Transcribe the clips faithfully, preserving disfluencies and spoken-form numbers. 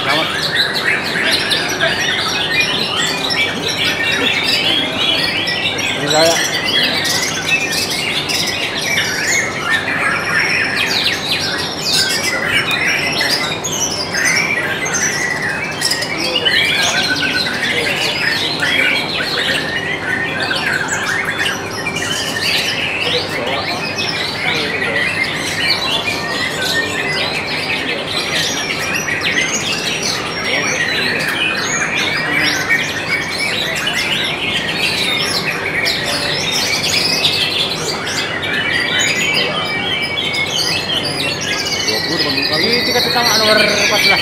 Selamat. Ini saya. Ini tiket utama nomor empat belas.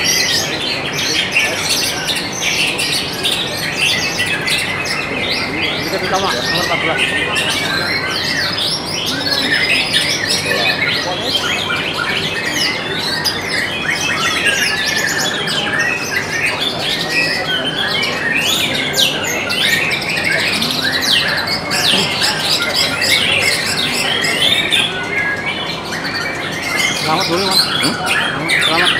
Tiket utama nomor empat belas. Selamat dulu, Mas. Hmm? Selamat.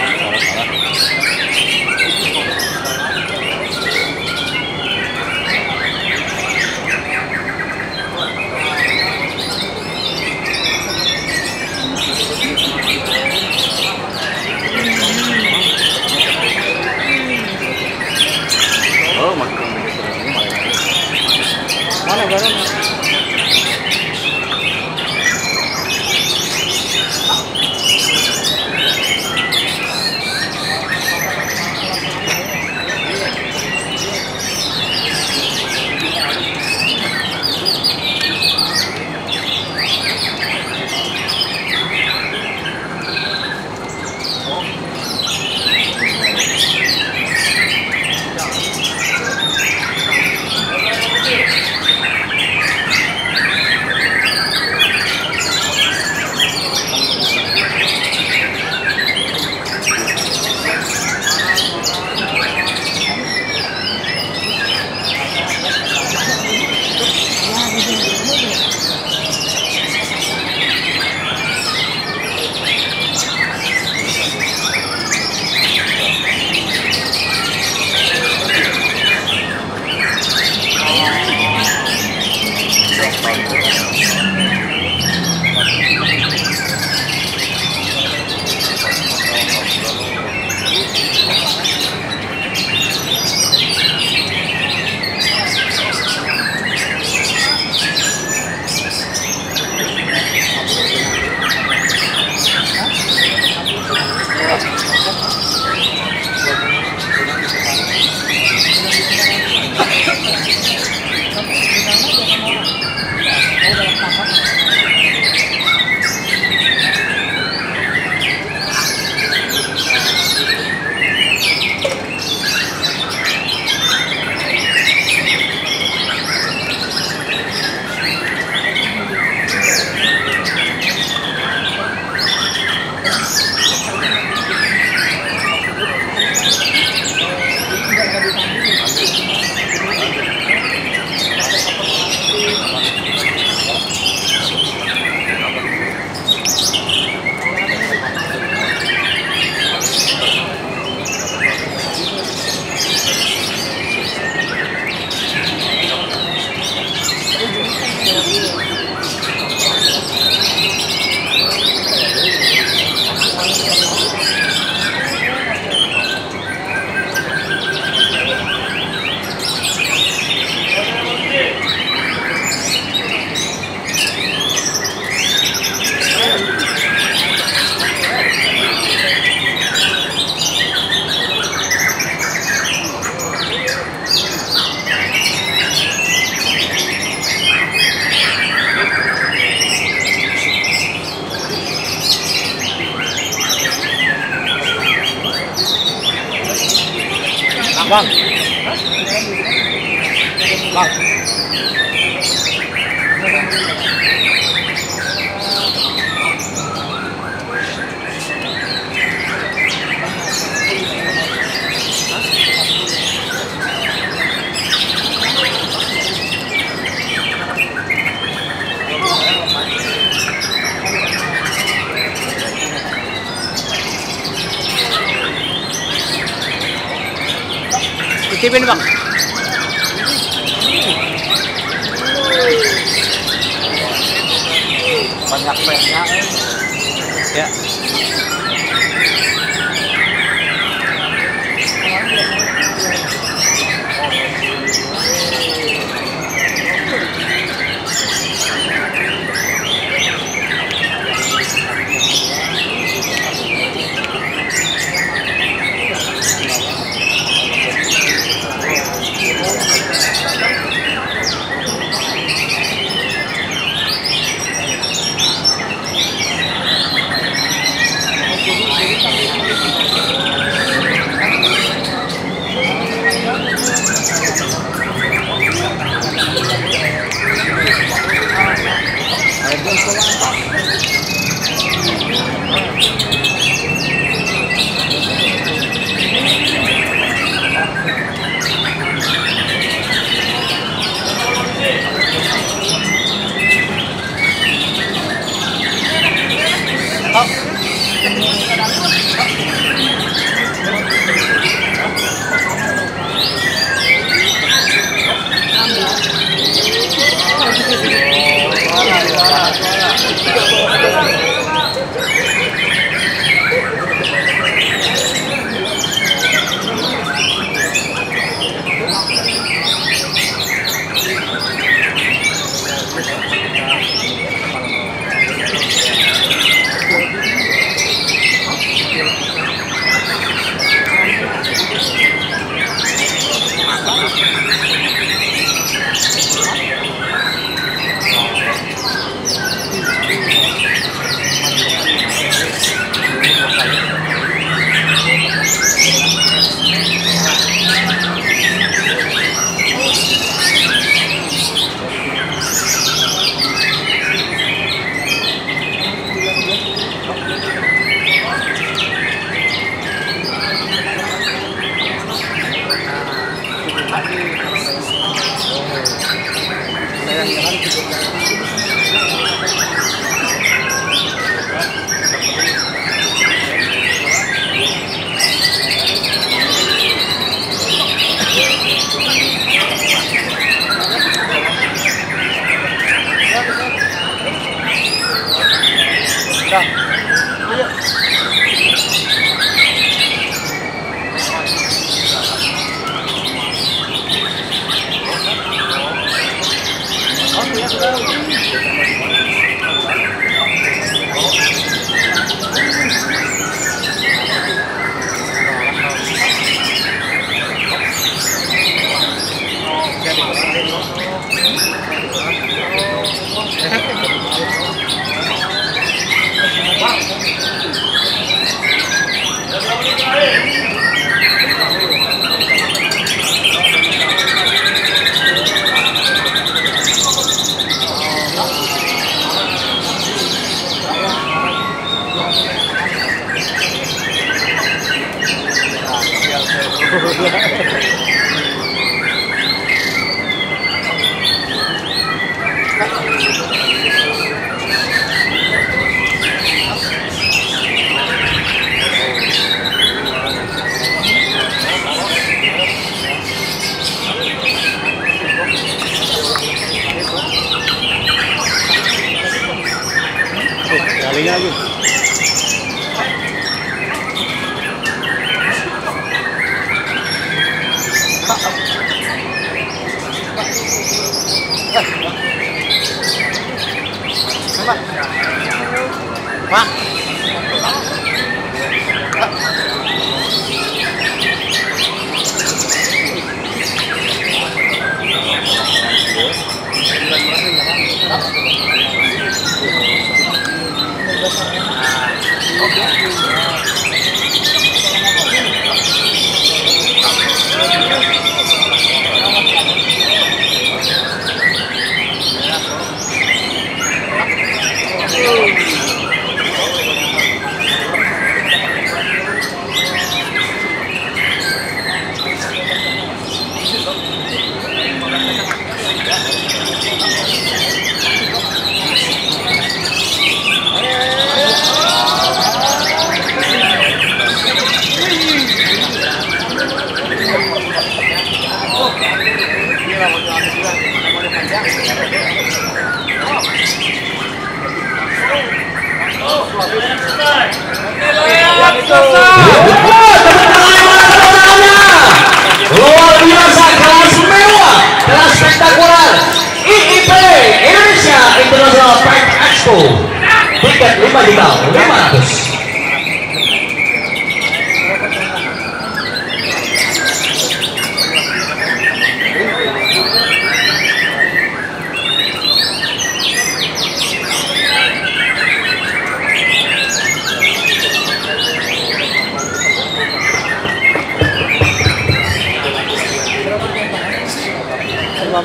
Oh, makan mana barang? Bang. Bang. C C T V nih bang. Banyak pennya. Ya.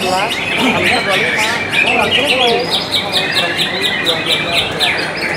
belas, harusnya dua puluh lima. Oh, langsung dua puluh lima.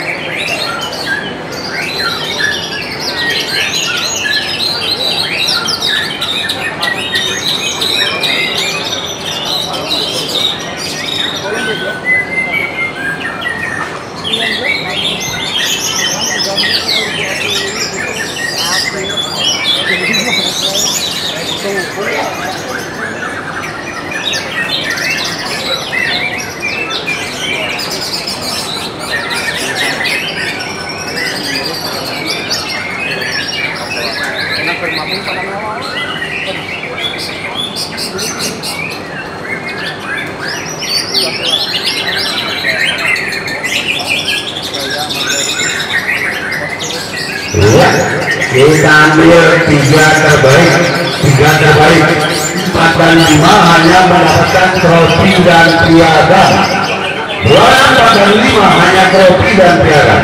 Ya, kita ambil tiga terbaik, tiga terbaik, empat dan lima hanya mendapatkan trofi dan piagam. Juara empat dan lima hanya trofi dan piagam.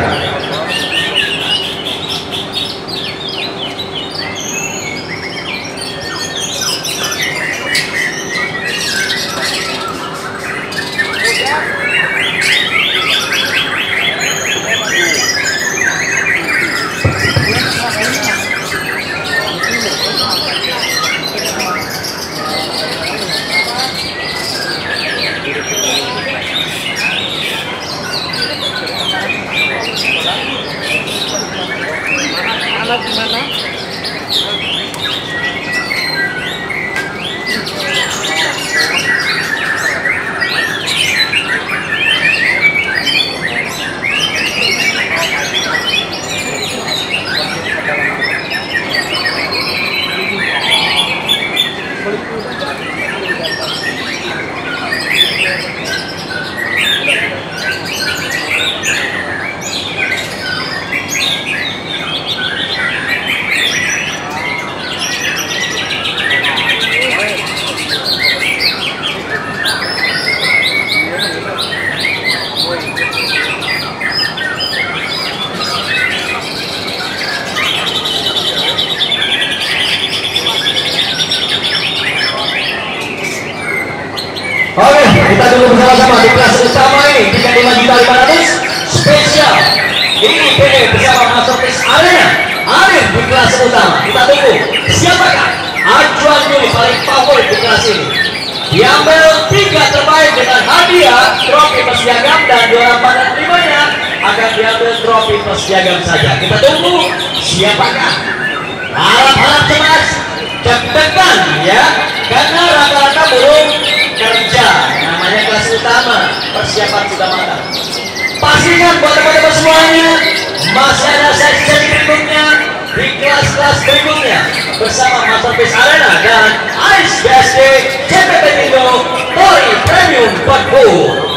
Anak gimana? Oke, kita dulu bersama-sama di kelas utama ini tiga puluh lima juta lima ratus spesial. Ini P D bersama Masterpiece Arena. Hadir di kelas utama. Kita tunggu siapakah acuan juri paling favorit di kelas ini. Diambil tiga terbaik dengan hadiah trofi plus piagam dan juara empat dan lima nya akan diambil trofi plus piagam saja. Kita tunggu siapakah. Harap-harap cemas, deg-degan ya, karena rata-rata belum kerja, namanya kelas utama, persiapan sudah matang. Pastikan buat teman-teman semuanya masih ada sesi-sesi berikutnya di kelas-kelas berikutnya bersama Masterpiece Arena dan Ice B S D C P P Indo Tori Premium Football.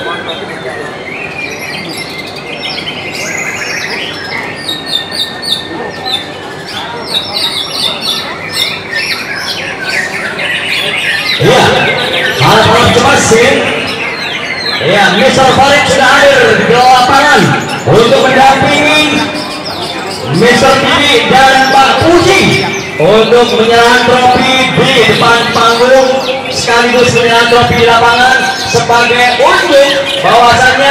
Iya, harap-harap cemas sih. Ya, Mister Farid sudah hadir di lapangan untuk mendampingi Mister Didi dan Pak Puji untuk menyerahkan trofi di depan panggung sekaligus menyerahkan trofi di lapangan sebagai unjuk bahwasannya